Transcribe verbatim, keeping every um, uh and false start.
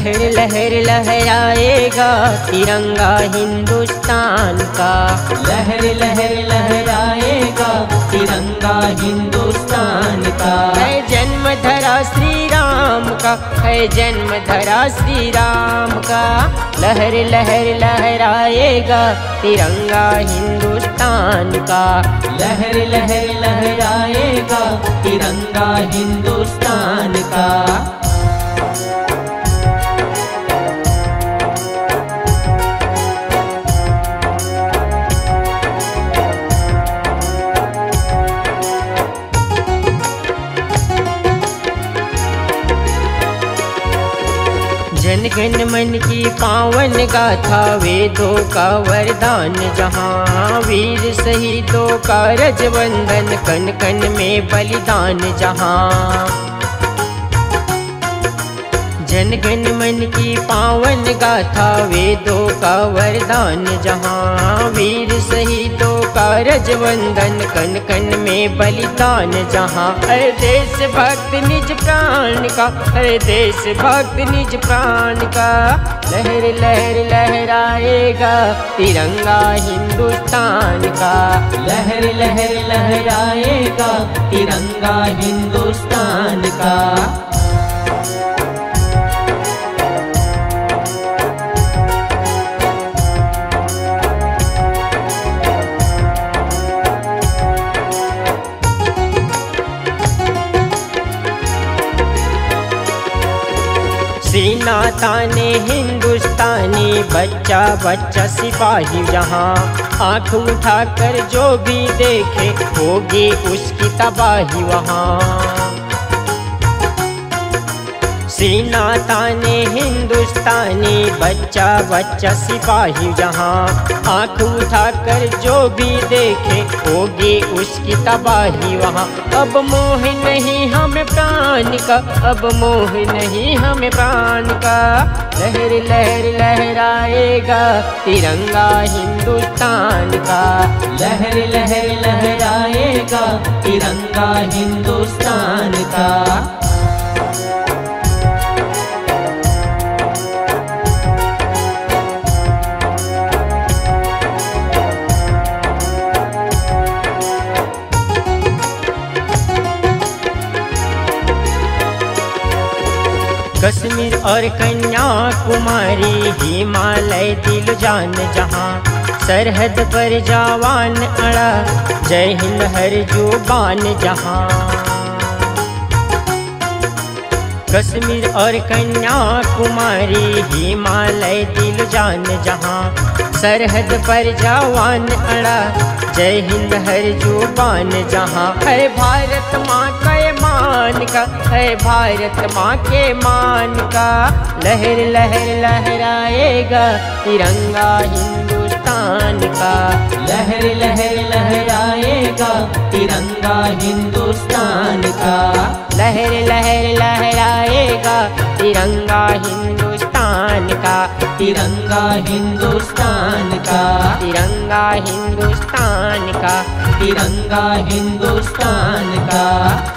लहर लहर लहराएगा तिरंगा हिंदुस्तान का। लहर लहर लहराएगा तिरंगा हिंदुस्तान का। है जन्म धरा श्री राम का, है जन्म धरा श्री राम का। लहर लहर लहराएगा तिरंगा हिंदुस्तान का। लहर लहर लहराएगा तिरंगा हिंदुस्तान का। जन गण मन की पावन गाथा, वेदों का वरदान जहाँ। वीर शहीदों का रजवंदन, कन कन में बलिदान जहाँ। जन गण मन की पावन गाथा, वेदों का वरदान जहाँ। वीर शहीदों का रजवंदन, कन कन में बलिदान जहाँ। हर देश भक्त निज प्राण का, हर देश भक्त निज प्राण का। लहर लहर लहराएगा तिरंगा हिंदुस्तान का। लहर लहर लहराएगा तिरंगा हिंदुस्तान का। सीना ताने हिंदुस्तानी, बच्चा बच्चा सिपाही जहाँ। आँख उठाकर जो भी देखे, होगी उसकी तबाही वहाँ। सीना ताने हिंदुस्तानी, बच्चा बच्चा सिपाही जहाँ। आँख उठाकर जो भी देखे, होगी उसकी तबाही वहाँ। अब मोह नहीं हमें प्राण का, अब मोह नहीं हमें प्राण का। लहर लहर लहराएगा तिरंगा हिंदुस्तान का। लहर लहर लहराएगा तिरंगा हिंदुस्तान का। कश्मीर और कन्याकुमारी, हिमालय दिल जान जहाँ। सरहद पर जवान अड़ा, जय हिंद हर जुबान जहाँ। कश्मीर और कन्याकुमारी, हिमालय दिल जान जहाँ। सरहद पर जवान अड़ा, जय हिंद हर जुबान जहाँ। है भारत माँ का मान का, है भारत माँ के मान का। लहर लहर लहराएगा तिरंगा हिंदुस्तान का। लहर लहर लहराएगा तिरंगा हिंदुस्तान का। लहर लहर लहराएगा तिरंगा हिंदुस्तान का। तिरंगा हिंदुस्तान का। तिरंगा हिंदुस्तान का। तिरंगा हिंदुस्तान का।